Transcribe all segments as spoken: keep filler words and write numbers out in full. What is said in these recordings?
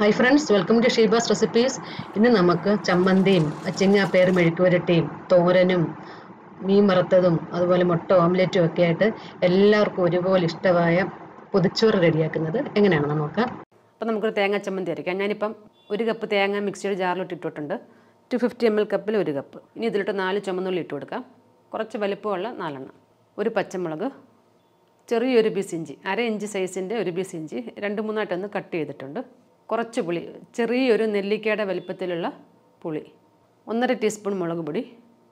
Hi friends, welcome to Sheba's Recipes. ഇന്ന് നമുക്ക് ചമ്മന്തിയും അച്ചിങ്ങാപ്പയർ മെഴുക്കുവരട്ടിയും തോരനും മീൻ വറുത്തതും അതുപോലെ മുട്ട ഓംലെറ്റും ഒക്കെ ആയിട്ട് എല്ലാവർക്കും ഒരുപോലെ ഇഷ്ടമായ പൊതിച്ചോറ് റെഡിയാക്കുന്നത് എങ്ങനെയാണെന്ന് നോക്കാം. അപ്പോൾ നമുക്കൊരു തേങ്ങ ചമ്മന്തി അരയ്ക്കാം. ഞാനിപ്പം ഒരു കപ്പ് തേങ്ങ മിക്സിയുടെ ജാറിലോട്ട് ഇട്ടിട്ടുണ്ട്. ടു ഫിഫ്റ്റി എം എൽ കപ്പിൽ ഒരു കപ്പ്. ഇനി ഇതിലോട്ട് നാല് ചുമന്നുള്ളി ഇട്ട് കൊടുക്കാം. കുറച്ച് വലിപ്പമുള്ള നാലെണ്ണം. ഒരു പച്ചമുളക്, ചെറിയൊരു പീസ് ഇഞ്ചി, അര ഇഞ്ച് സൈസിൻ്റെ ഒരു പീസ് ഇഞ്ചി രണ്ട് മൂന്നായിട്ടൊന്ന് കട്ട് ചെയ്തിട്ടുണ്ട്. കുറച്ച് പുളി, ചെറിയൊരു നെല്ലിക്കയുടെ വലിപ്പത്തിലുള്ള പുളി, ഒന്നര ടീസ്പൂൺ മുളക് പൊടി,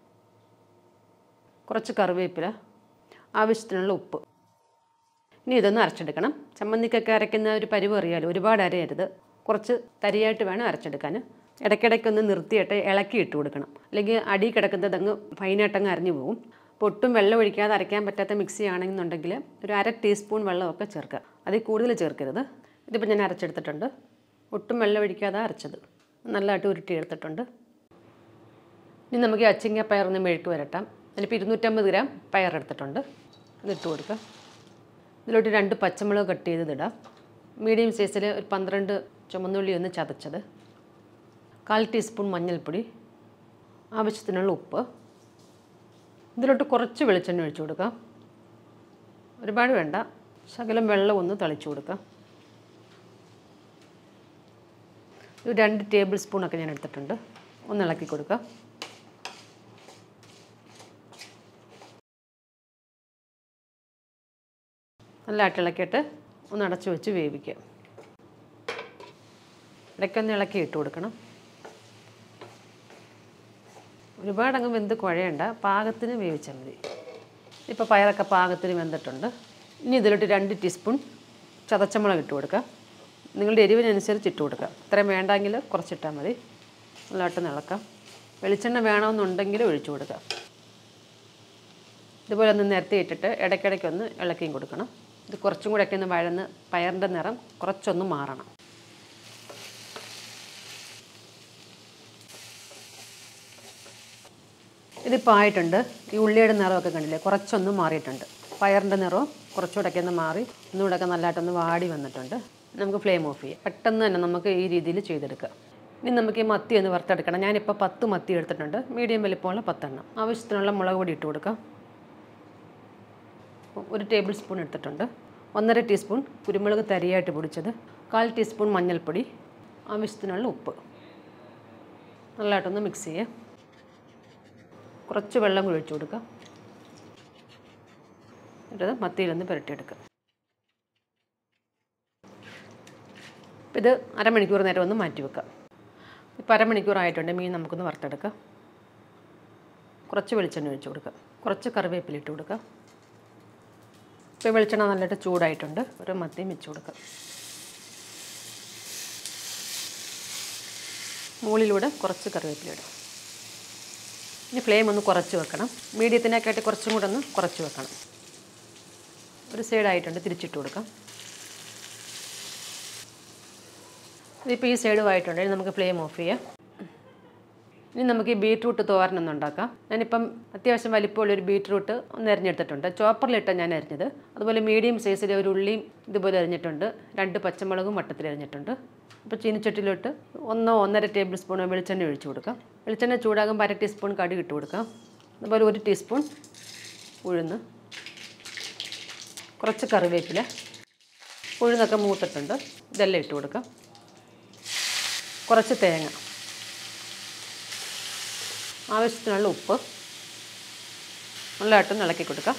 കുറച്ച് കറിവേപ്പില, ആവശ്യത്തിനുള്ള ഉപ്പ്. ഇനി ഇതൊന്ന് അരച്ചെടുക്കണം. ചമ്മന്തിക്കൊക്കെ അരയ്ക്കുന്ന ഒരു പരിവ് അറിയാലോ, ഒരുപാട് അരയരുത്, കുറച്ച് തരിയായിട്ട് വേണം അരച്ചെടുക്കാൻ. ഇടയ്ക്കിടയ്ക്കൊന്ന് നിർത്തിയിട്ട് ഇളക്കി ഇട്ട് കൊടുക്കണം, അല്ലെങ്കിൽ അടി കിടക്കുന്നത് അങ്ങ് ഫൈനായിട്ടങ്ങ് അരഞ്ഞു പോകും. അപ്പോൾ ഒട്ടും വെള്ളം ഒഴിക്കാതെ അരയ്ക്കാൻ പറ്റാത്ത മിക്സി ആണെന്നുണ്ടെങ്കിൽ ഒരു അര ടീസ്പൂൺ വെള്ളമൊക്കെ ചേർക്കുക, അതിൽ കൂടുതൽ ചേർക്കരുത്. ഇതിപ്പോൾ ഞാൻ അരച്ചെടുത്തിട്ടുണ്ട്, ഒട്ടും വെള്ളം ഒഴിക്കാതെ അരച്ചത് നല്ലതായിട്ട് ഉരുട്ടി എടുത്തിട്ടുണ്ട്. ഇനി നമുക്ക് ഈ അച്ചിങ്ങ പയറൊന്ന് മെഴുക്ക് വരട്ടാം. അതിനിപ്പോൾ ഇരുന്നൂറ്റമ്പത് ഗ്രാം പയറെടുത്തിട്ടുണ്ട്, അതിട്ട് കൊടുക്കുക. ഇതിലോട്ട് രണ്ട് പച്ചമുളക് കട്ട് ചെയ്തിടാം. മീഡിയം സൈസിൽ ഒരു പന്ത്രണ്ട് ചുമന്നുള്ളി ഒന്ന് ചതച്ചത്, കാൽ ടീസ്പൂൺ മഞ്ഞൾപ്പൊടി, ആവശ്യത്തിനുള്ള ഉപ്പ്. ഇതിലോട്ട് കുറച്ച് വെളിച്ചെണ്ണ ഒഴിച്ചു കൊടുക്കാം, ഒരുപാട് വേണ്ട, ശകലം വെള്ളം ഒന്ന് തളിച്ചു കൊടുക്കാം. ഒരു രണ്ട് ടേബിൾ സ്പൂണൊക്കെ ഞാൻ എടുത്തിട്ടുണ്ട്, ഒന്ന് ഇളക്കി കൊടുക്കാം. നല്ലതായിട്ട് ഇളക്കിയിട്ട് ഒന്ന് അടച്ചു വെച്ച് വേവിക്കുക. ഇടയ്ക്കൊന്ന് ഇളക്കി ഇട്ട് കൊടുക്കണം. ഒരുപാടങ്ങ് വെന്ത് കുഴയണ്ട, പാകത്തിന് വേവിച്ചാൽ മതി. ഇപ്പോൾ പയറൊക്കെ പാകത്തിന് വെന്തിട്ടുണ്ട്. ഇനി ഇതിലോട്ട് രണ്ട് ടീസ്പൂൺ ചതച്ചമുളക് ഇട്ട് കൊടുക്കാം. നിങ്ങളുടെ എരിവിനനുസരിച്ച് ഇട്ട് കൊടുക്കാം, ഇത്രയും വേണ്ടെങ്കിൽ കുറച്ചിട്ടാൽ മതി. നല്ലതായിട്ട് ഇളക്കാം. വെളിച്ചെണ്ണ വേണമെന്നുണ്ടെങ്കിൽ ഒഴിച്ചു കൊടുക്കാം. ഇതുപോലെ ഒന്ന് നിരത്തി ഇട്ടിട്ട് ഇടയ്ക്കിടയ്ക്കൊന്ന് ഇളക്കിയും കൊടുക്കണം. ഇത് കുറച്ചും കൂടെയൊക്കെ ഒന്ന് വഴന്ന് പയറിൻ്റെ നിറം കുറച്ചൊന്ന് മാറണം. ഇതിപ്പോൾ ആയിട്ടുണ്ട്. ഈ ഉള്ളിയുടെ നിറമൊക്കെ കണ്ടില്ലേ, കുറച്ചൊന്ന് മാറിയിട്ടുണ്ട്. പയറിൻ്റെ നിറവും കുറച്ചുകൂടെയൊക്കെ ഒന്ന് മാറി ഒന്നുകൂടെയൊക്കെ നല്ലതായിട്ടൊന്ന് വാടി വന്നിട്ടുണ്ട്. നമുക്ക് ഫ്ലെയിം ഓഫ് ചെയ്യാം. പെട്ടെന്ന് തന്നെ നമുക്ക് ഈ രീതിയിൽ ചെയ്തെടുക്കാം. ഇനി നമുക്ക് ഈ മത്തി ഒന്ന് വറുത്തെടുക്കണം. ഞാനിപ്പോൾ പത്ത് മത്തി എടുത്തിട്ടുണ്ട്, മീഡിയം വലിപ്പമുള്ള പത്തെണ്ണം. ആവശ്യത്തിനുള്ള മുളക് പൊടി ഇട്ട് കൊടുക്കാം. ഒരു ടേബിൾ സ്പൂൺ എടുത്തിട്ടുണ്ട്. ഒന്നര ടീസ്പൂൺ കുരുമുളക് തരിയായിട്ട് പൊടിച്ചത്, കാൽ ടീസ്പൂൺ മഞ്ഞൾപ്പൊടി, ആവശ്യത്തിനുള്ള ഉപ്പ്. നല്ലതായിട്ടൊന്ന് മിക്സ് ചെയ്യാം. കുറച്ച് വെള്ളം കൂടി ഒഴിച്ചു കൊടുക്കാം. എന്നിട്ട് മത്തിയിലൊന്ന് പുരട്ടിയെടുക്കുക. ഇത് അരമണിക്കൂർ നേരം ഒന്ന് മാറ്റി വെക്കാം. ഇപ്പോൾ അരമണിക്കൂറായിട്ടുണ്ട്. മീൻ നമുക്കൊന്ന് വറുത്തെടുക്കാം. കുറച്ച് വെളിച്ചെണ്ണ ഒഴിച്ചു കൊടുക്കാം, കുറച്ച് കറിവേപ്പില ഇട്ട് കൊടുക്കാം. ഇപ്പോൾ വെളിച്ചെണ്ണ നല്ലതായിട്ട് ചൂടായിട്ടുണ്ട്. ഒരു മത്തിയും വെച്ച് കൊടുക്കാം. മുകളിലൂടെ കുറച്ച് കറിവേപ്പില ഇടാം. ഇനി ഫ്ലെയിം ഒന്ന് കുറച്ച് വെക്കണം. മീഡിയത്തിനൊക്കെയായിട്ട് കുറച്ചും കൂടെ ഒന്ന് കുറച്ച് വെക്കണം. ഒരു സൈഡായിട്ടുണ്ട്, തിരിച്ചിട്ട് കൊടുക്കാം. ഇതിപ്പോൾ ഈ സൈഡുമായിട്ടുണ്ട്. ഇനി നമുക്ക് ഫ്ലെയിം ഓഫ് ചെയ്യാം. ഇനി നമുക്ക് ഈ ബീറ്റ്റൂട്ട് തോരനൊന്നും ഉണ്ടാക്കാം. ഞാനിപ്പം അത്യാവശ്യം വലിപ്പമുള്ളൊരു ബീറ്റ്റൂട്ട് ഒന്ന് അരിഞ്ഞെടുത്തിട്ടുണ്ട്. ചോപ്പറിലിട്ട് ഞാൻ അരിഞ്ഞത്. അതുപോലെ മീഡിയം സൈസിലെ ഒരു ഉള്ളിയും ഇതുപോലെ അരിഞ്ഞിട്ടുണ്ട്. രണ്ട് പച്ചമുളകും വട്ടത്തിൽ അരിഞ്ഞിട്ടുണ്ട്. ഇപ്പോൾ ചീനിച്ചട്ടിയിലോട്ട് ഒന്നോ ഒന്നര ടേബിൾ സ്പൂൺ വെളിച്ചെണ്ണ ഒഴിച്ചു കൊടുക്കാം. വെളിച്ചെണ്ണ ചൂടാകുമ്പോൾ അര ടീസ്പൂൺ കടുക് ഇട്ട് കൊടുക്കാം. അതുപോലെ ഒരു ടീസ്പൂൺ ഉഴുന്ന്, കുറച്ച് കറിവേപ്പില, ഉഴുന്നൊക്കെ മൂത്തിട്ടുണ്ട്, ഇതെല്ലാം ഇട്ട് കൊടുക്കാം. കുറച്ച് തേങ്ങ, ആവശ്യത്തിനുള്ള ഉപ്പ്, നല്ലതായിട്ട് ഇളക്കി കൊടുക്കാം.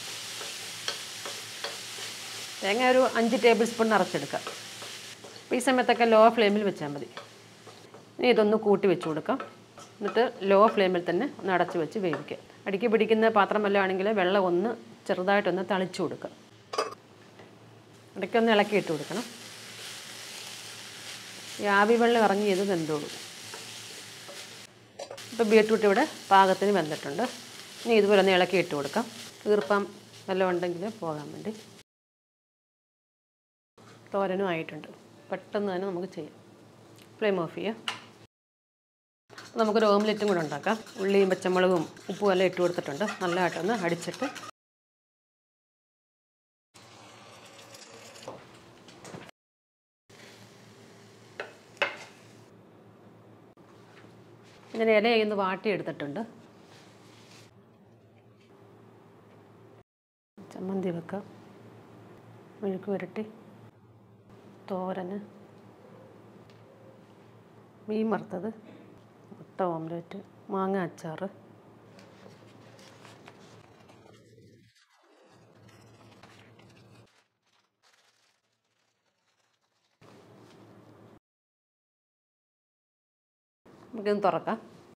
തേങ്ങ ഒരു അഞ്ച് ടേബിൾ സ്പൂൺ നിറച്ചെടുക്കാം. ഈ സമയത്തൊക്കെ ലോ ഫ്ലെയിമിൽ വെച്ചാൽ മതി. ഇനി ഇതൊന്ന് കൂട്ടി വെച്ച് കൊടുക്കാം. എന്നിട്ട് ലോ ഫ്ലെയിമിൽ തന്നെ ഒന്ന് അടച്ച് വെച്ച് വേവിക്കുക. അടിക്ക് പിടിക്കുന്ന പാത്രം വല്ലതും ആണെങ്കിൽ വെള്ളം ഒന്ന് ചെറുതായിട്ടൊന്ന് തളിച്ചു കൊടുക്കുക. ഇടയ്ക്കൊന്ന് ഇളക്കി ഇട്ട് കൊടുക്കണം. ഈ ആവി വെള്ളം ഇറങ്ങി ഇത് വെന്തോളൂ. ഇപ്പോൾ ബീറ്റ്റൂട്ട് ഇവിടെ പാകത്തിന് വെന്തിട്ടുണ്ട്. ഇനി ഇതുപോലെ ഒന്ന് ഇളക്കി ഇട്ട് കൊടുക്കാം, ഈർപ്പം വല്ലതും ഉണ്ടെങ്കിൽ പോകാൻ വേണ്ടി. തോരനും ആയിട്ടുണ്ട്. പെട്ടെന്ന് തന്നെ നമുക്ക് ചെയ്യാം. ഫ്ലെയിം ഓഫ് ചെയ്യാം. നമുക്കൊരു ഓംലെറ്റും കൂടെ ഉണ്ടാക്കാം. ഉള്ളിയും പച്ചമുളകും ഉപ്പും എല്ലാം ഇട്ട് കൊടുത്തിട്ടുണ്ട്. നല്ലതായിട്ടൊന്ന് അടിച്ചിട്ട് ഇങ്ങനെ ഇല ഒന്ന് വാട്ടിയെടുത്തിട്ടുണ്ട്. ചമ്മന്തി വെക്കാം, മെഴുക്ക് പുരട്ടി, തോരന്, മീൻ വറുത്തത്, മുട്ട ഓംലെറ്റ്, മാങ്ങ അച്ചാർ. നമുക്കൊന്ന് തുറക്കാം.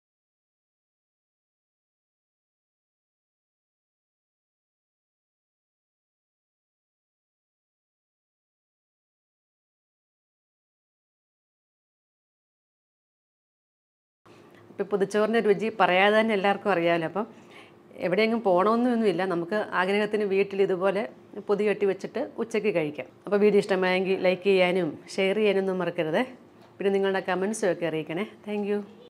ഇപ്പോൾ പുതുച്ചോറിൻ്റെ രുചി പറയാതെ തന്നെ എല്ലാവർക്കും അറിയാമല്ലോ. അപ്പം എവിടെയെങ്കിലും പോകണമെന്നൊന്നുമില്ല, നമുക്ക് ആഗ്രഹത്തിന് വീട്ടിൽ ഇതുപോലെ പൊതി കെട്ടി വെച്ചിട്ട് ഉച്ചയ്ക്ക് കഴിക്കാം. അപ്പോൾ വീഡിയോ ഇഷ്ടമായെങ്കിൽ ലൈക്ക് ചെയ്യാനും ഷെയർ ചെയ്യാനൊന്നും മറക്കരുത്. പിന്നെ നിങ്ങളുടെ കമൻസും ഒക്കെ അറിയിക്കണേ. Thank you.